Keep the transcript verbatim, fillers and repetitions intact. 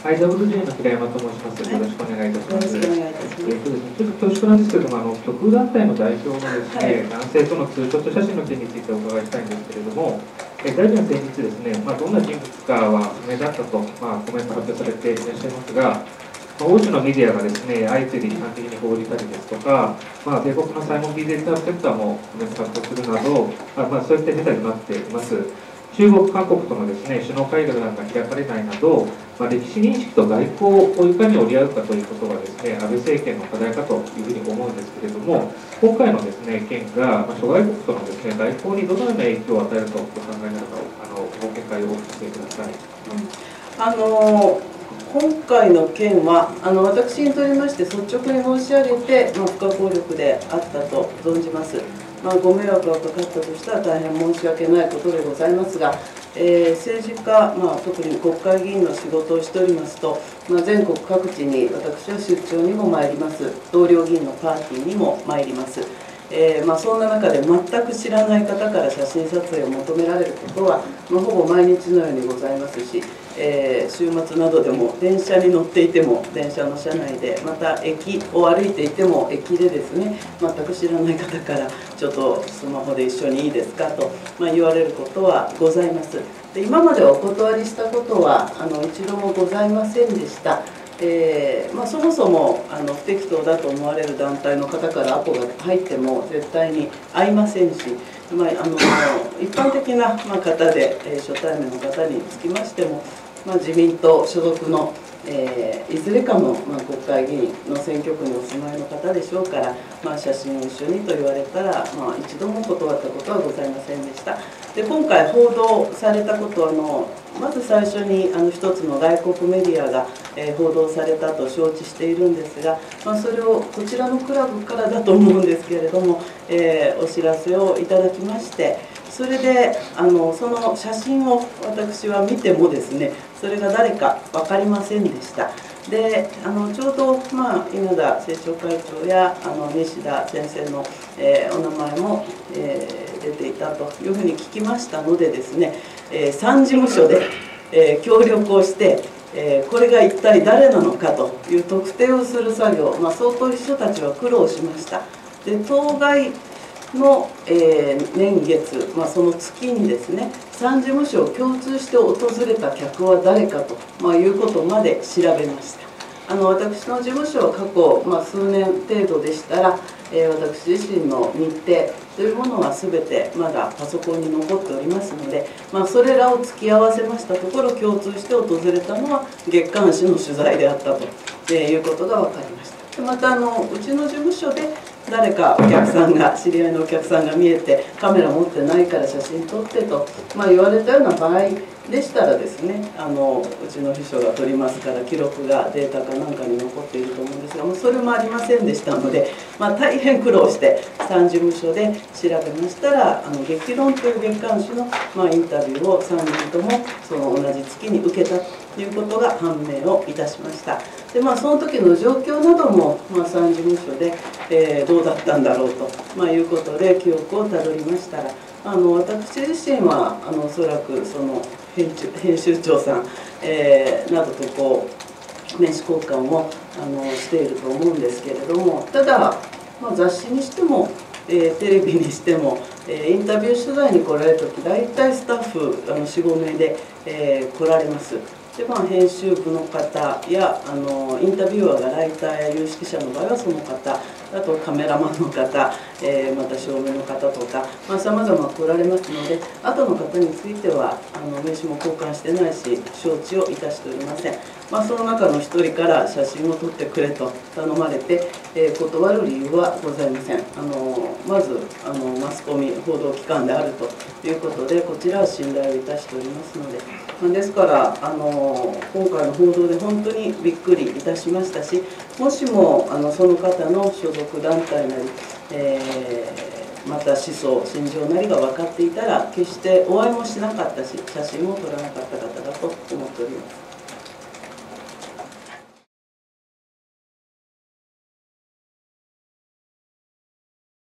アイダブリュージェー の平山と申します。よろしくお願いいたします。 よろしくお願いいたします。 えっとですね、ちょっと恐縮なんですけれども、あの極右団体の代表のですね、 はい、 男性とのツーショット写真の件についてお伺いしたいんですけれども、え大臣は先日ですね、まあ、どんな人物かは不明だったと、まあ、コメント発表されていらっしゃいますが、まあ、多くのメディアがですね、相次いで批判的に報じたりですとか、まあ、米国のサイモン・ビーゼルターセクターもコメント発表するなど、あまあ、そういった事態となっています。中国、韓国とのですね、首脳会談が開かれないなど、まあ、歴史認識と外交をいかに折り合うかということがですね、安倍政権の課題かというふうに思うんですけれども、今回のですね、件が、まあ、諸外国とのですね、外交にどのような影響を与えるとお考えなのかを、あのご見解をお聞かせください。 うん、あの今回の件はあの私にとりまして率直に申し上げて、まあ、不可抗力であったと存じます。まあ、ご迷惑がかかったとしたら大変申し訳ないことでございますが、えー、政治家、まあ、特に国会議員の仕事をしておりますと、まあ、全国各地に私は出張にも参ります、同僚議員のパーティーにも参ります。えーまあ、そんな中で全く知らない方から写真撮影を求められることは、まあ、ほぼ毎日のようにございますし、えー、週末などでも電車に乗っていても電車の車内で、また駅を歩いていても駅でですね、全く知らない方からちょっとスマホで一緒にいいですかと、まあ、言われることはございます。で今までお断りしたことはあの一度もございませんでした。えーまあ、そもそもあの不適当だと思われる団体の方からアポが入っても絶対に会いませんし、まあ、あの一般的な、まあ、方で、えー、初対面の方につきましても、まあ、自民党所属の、えー、いずれかの、まあ、国会議員の選挙区にお住まいの方でしょうから、まあ、写真を一緒にと言われたら、まあ、一度も断ったことはございませんでした。で今回報道されたことはあのまず最初にあの一つの外国メディアが、えー、報道されたと承知しているんですが、まあ、それをこちらのクラブからだと思うんですけれども、えー、お知らせをいただきまして、それであのその写真を私は見てもですね、それが誰か分かりませんでした。であのちょうど、まあ、稲田政調会長やあの西田先生の、えー、お名前も、えー、出ていたというふうに聞きましたのでですね、えー、さん事務所で、えー、協力をして、えー、これが一体誰なのかという特定をする作業、まあ、相当秘書たちは苦労しました。で当該の、えー、年月、まあ、その月にですね、さん事務所を共通して訪れた客は誰かと、まあ、いうことまで調べました。あの私の事務所は過去、まあ、数年程度でしたら、えー、私自身の日程というものは全てまだパソコンに残っておりますので、まあ、それらを突き合わせましたところ、共通して訪れたのは月刊誌の取材であったということが分かりました。でまたあのうちの事務所で誰かお客さんが知り合いのお客さんが見えてカメラ持ってないから写真撮ってと、まあ、言われたような場合でしたらですね、あのうちの秘書が撮りますから記録がデータかなんかに残っていると思うんですが、もうそれもありませんでしたので、まあ、大変苦労してさん事務所で調べましたら、あの激論という月刊誌の、まあ、インタビューをさんにんともその同じ月に受けたということが判明をいたしました。でまあ、その時の状況なども、まあ、さん事務所で、えー、どうだったんだろうと、まあ、いうことで記憶をたどりましたら、あの私自身はあのおそらくその編集編集長さん、えー、などとこう名刺交換をあのしていると思うんですけれども、ただ、まあ、雑誌にしても、えー、テレビにしても、えー、インタビュー取材に来られる時大体スタッフあのよん、ご名で、えー、来られます。でまあ、編集部の方やあのインタビュアーがライターや有識者の場合はその方、あとカメラマンの方、えー、また照明の方とかさまざま来られますので、後の方についてはあの名刺も交換してないし承知をいたしておりません。まあ、その中の一人から写真を撮ってくれと頼まれて、えー、断る理由はございません。あのまずあのマスコミ報道機関であるということで、こちらは信頼をいたしておりますので、まあ、ですからあの今回の報道で本当にびっくりいたしましたし、もしもあのその方の所属団体なり、えー、また思想信条なりが分かっていたら決してお会いもしなかったし写真も撮らなかった方だと思っております。